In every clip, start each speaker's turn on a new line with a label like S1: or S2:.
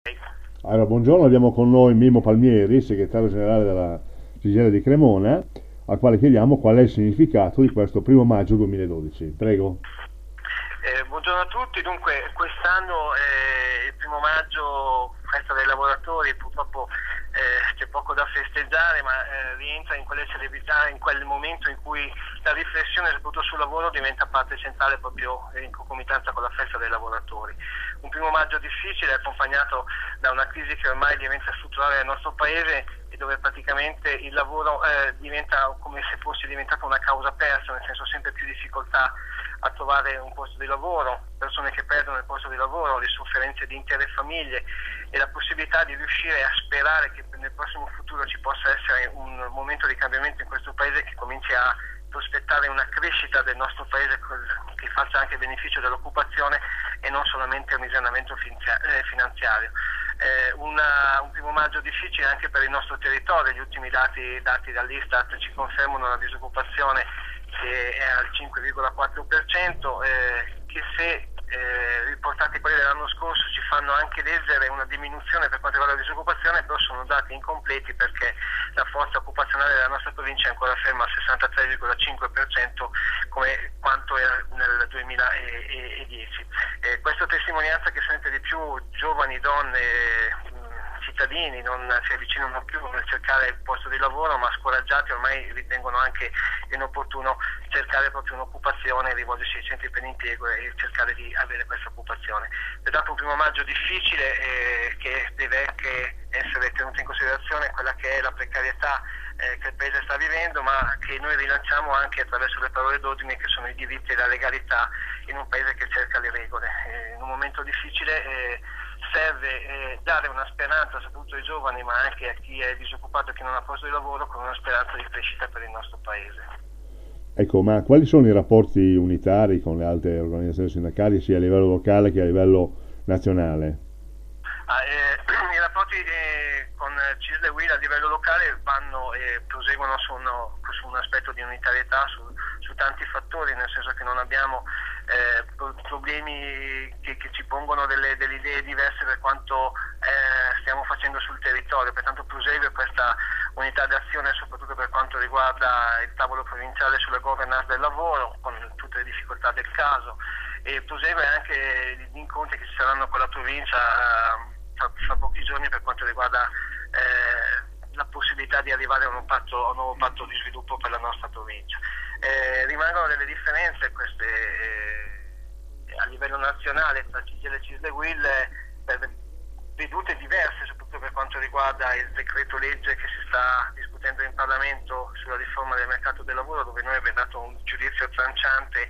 S1: Allora, buongiorno, abbiamo con noi Mimmo Palmieri, segretario generale della CGIL di Cremona, al quale chiediamo qual è il significato di questo primo maggio 2012. Prego.
S2: Buongiorno a tutti, dunque quest'anno il primo maggio, festa dei lavoratori, purtroppo c'è poco da festeggiare, ma rientra in quelle celebrità, in quel momento in cui la riflessione soprattutto sul lavoro diventa parte centrale proprio in concomitanza con la festa dei lavoratori. Un primo maggio difficile accompagnato da una crisi che ormai diventa strutturale nel nostro paese e dove praticamente il lavoro diventa come se fosse diventata una causa persa, nel senso sempre più difficoltà a trovare un posto di lavoro, persone che perdono il posto di lavoro, le sofferenze di intere famiglie e la possibilità di riuscire a sperare che nel prossimo futuro ci possa essere un momento di cambiamento in questo paese che cominci a prospettare una crescita del nostro paese che faccia anche beneficio dell'occupazione e non solamente un risanamento finanziario. Un primo maggio difficile anche per il nostro territorio, gli ultimi dati dall'Istat ci confermano la disoccupazione che è al 5,4%, che se riportati quelli dell'anno scorso ci fanno anche leggere una diminuzione per quanto riguarda la disoccupazione, però sono dati incompleti perché la forza occupazionale della nostra provincia è ancora ferma al 63,5% come quanto era nel 2010. Questa testimonianza che sempre di più giovani, donne, cittadini non si avvicinano più nel cercare il posto di lavoro, ma scoraggiati ormai ritengono anche inopportuno cercare proprio un'occupazione, rivolgersi ai centri per l'impiego e cercare di avere questa occupazione. Pertanto un primo maggio difficile che deve anche essere tenuto in considerazione quella che è la precarietà che il Paese sta vivendo, ma che noi rilanciamo anche attraverso le parole d'ordine che sono i diritti e la legalità in un Paese che cerca le regole. In un momento difficile serve dare una speranza soprattutto ai giovani, ma anche a chi è disoccupato e chi non ha posto di lavoro, con una speranza di crescita per il nostro Paese.
S1: Ecco, ma quali sono i rapporti unitari con le altre organizzazioni sindacali, sia a livello locale che a livello nazionale?
S2: I rapporti con CISL e UIL a livello locale vanno e proseguono su un aspetto di unitarietà su tanti fattori, nel senso che non abbiamo problemi che ci pongono delle idee diverse per quanto stiamo facendo sul territorio, pertanto prosegue questa unità d'azione soprattutto per quanto riguarda il tavolo provinciale sulla governance del lavoro, con tutte le difficoltà del caso, e prosegue anche gli incontri che ci saranno con la provincia fra pochi giorni per quanto riguarda la possibilità di arrivare a un nuovo patto di sviluppo per la nostra provincia. Rimangono delle differenze queste a livello nazionale tra CGIL e CISL e UIL, vedute diverse soprattutto per quanto riguarda il decreto legge che si sta discutendo in Parlamento sulla riforma del mercato del lavoro, dove noi abbiamo dato un giudizio tranciante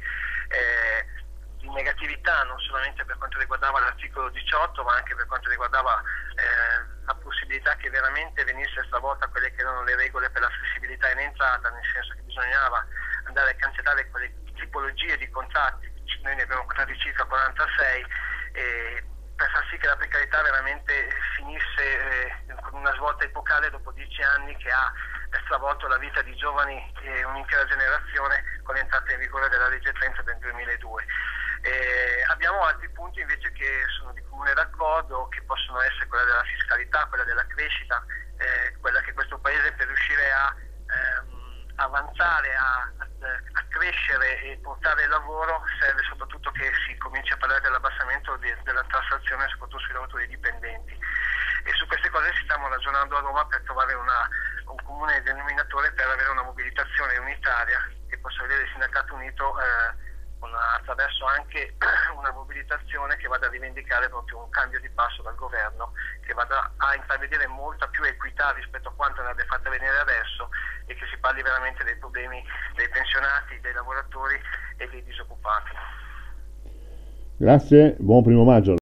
S2: di negatività non solamente per quanto riguardava l'articolo 18, ma anche per quanto riguardava la possibilità che veramente venisse stavolta quelle che erano le regole per la flessibilità in entrata, nel senso che bisognava andare a cancellare quelle tipologie di contratti, noi ne abbiamo contratti circa 46, per far sì che la precarietà veramente finisse con una svolta epocale dopo 10 anni che ha stravolto la vita di giovani e un'intera generazione con l'entrata in vigore della legge 30 del 2002. Abbiamo altri punti invece che sono di comune d'accordo, che possono essere quella della fiscalità, quella della crescita, quella che questo Paese per riuscire a avanzare, a crescere e portare il lavoro serve soprattutto che si cominci a parlare dell'abbassamento della tassazione soprattutto sui lavoratori dipendenti, e su queste cose si stiamo ragionando a Roma per trovare un comune denominatore per avere una mobilitazione unitaria che possa vedere il sindacato unito attraverso anche una mobilitazione che vada a rivendicare proprio un cambio di passo dal governo, che vada a intravedere molta più equità rispetto a quanto ne abbia fatta venire adesso, e che si parli veramente dei problemi dei pensionati, dei lavoratori e dei disoccupati.
S1: Grazie, buon primo maggio.